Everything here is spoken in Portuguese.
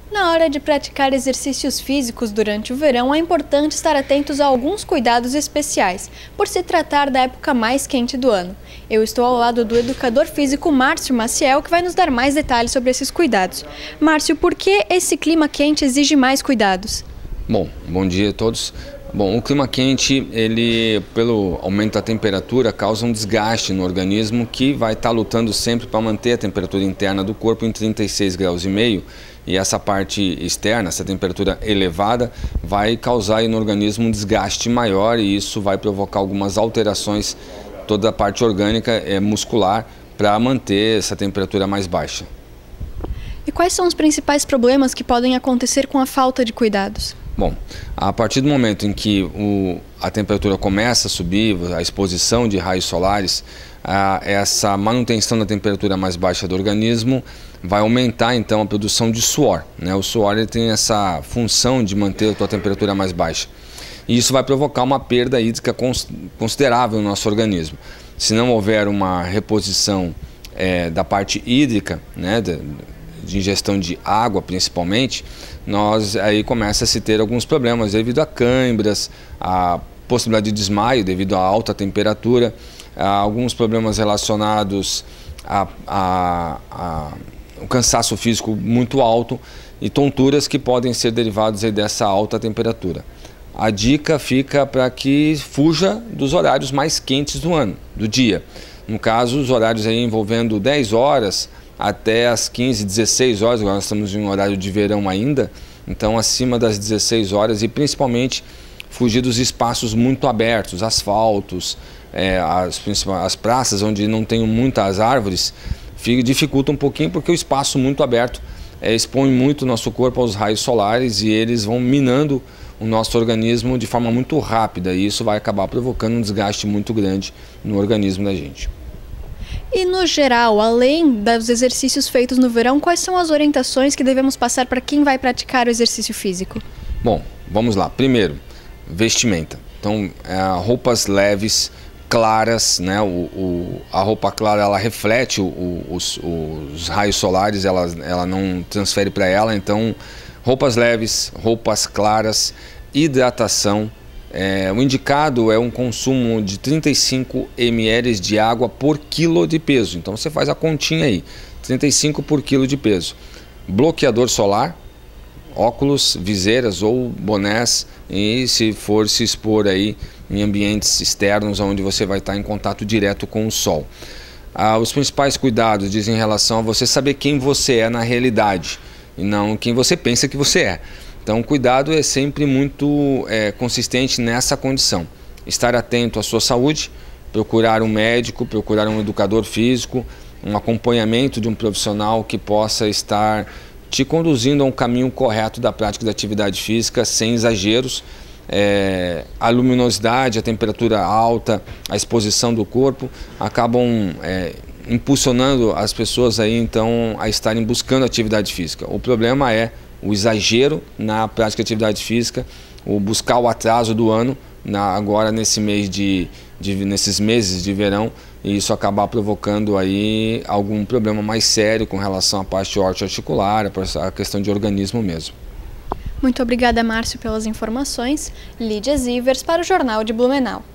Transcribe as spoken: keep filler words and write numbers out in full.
Na hora de praticar exercícios físicos durante o verão, é importante estar atentos a alguns cuidados especiais, por se tratar da época mais quente do ano. Eu estou ao lado do educador físico Márcio Maciel, que vai nos dar mais detalhes sobre esses cuidados. Márcio, por que esse clima quente exige mais cuidados? Bom, bom dia a todos. Bom, o clima quente, ele, pelo aumento da temperatura, causa um desgaste no organismo que vai estar lutando sempre para manter a temperatura interna do corpo em trinta e seis graus e meio. E essa parte externa, essa temperatura elevada, vai causar aí no organismo um desgaste maior e isso vai provocar algumas alterações, toda a parte orgânica é, muscular, para manter essa temperatura mais baixa. E quais são os principais problemas que podem acontecer com a falta de cuidados? Bom, a partir do momento em que o, a temperatura começa a subir, a exposição de raios solares, a, essa manutenção da temperatura mais baixa do organismo vai aumentar então a produção de suor, né? O suor ele tem essa função de manter a tua temperatura mais baixa. E isso vai provocar uma perda hídrica considerável no nosso organismo. Se não houver uma reposição é, da parte hídrica, né, de, de ingestão de água principalmente, nós aí começa a se ter alguns problemas devido a câimbras, a possibilidade de desmaio devido à alta temperatura, a alguns problemas relacionados a, a, a um cansaço físico muito alto e tonturas que podem ser derivados aí dessa alta temperatura. A dica fica para que fuja dos horários mais quentes do ano, do dia. No caso, os horários aí envolvendo dez horas até as quinze, dezesseis horas, agora nós estamos em um horário de verão ainda, então acima das dezesseis horas e principalmente fugir dos espaços muito abertos, asfaltos, é, as, as praças onde não tem muitas árvores, dificulta um pouquinho porque o espaço muito aberto é, expõe muito o nosso corpo aos raios solares e eles vão minando o nosso organismo de forma muito rápida e isso vai acabar provocando um desgaste muito grande no organismo da gente. E no geral, além dos exercícios feitos no verão, quais são as orientações que devemos passar para quem vai praticar o exercício físico? Bom, vamos lá. Primeiro, vestimenta. Então, é, roupas leves, claras, né? O, o, a roupa clara ela reflete o, o, os, os raios solares, ela, ela não transfere para ela. Então, roupas leves, roupas claras, hidratação. É, o indicado é um consumo de trinta e cinco mililitros de água por quilo de peso. Então você faz a continha aí, trinta e cinco por quilo de peso. Bloqueador solar, óculos, viseiras ou bonés e se for se expor aí em ambientes externos onde você vai estar em contato direto com o sol. Ah, os principais cuidados dizem em relação a você saber quem você é na realidade e não quem você pensa que você é. Então, cuidado é sempre muito é, consistente nessa condição. Estar atento à sua saúde, procurar um médico, procurar um educador físico, um acompanhamento de um profissional que possa estar te conduzindo a um caminho correto da prática da atividade física, sem exageros. É, a luminosidade, a temperatura alta, a exposição do corpo acabam é, impulsionando as pessoas aí, então, a estarem buscando atividade física. O problema é o exagero na prática de atividade física, o buscar o atraso do ano, na, agora nesse mês de, de, nesses meses de verão, e isso acabar provocando aí algum problema mais sério com relação à parte órteo-articular, a questão de organismo mesmo. Muito obrigada, Márcio, pelas informações. Lídia Zivers para o Jornal de Blumenau.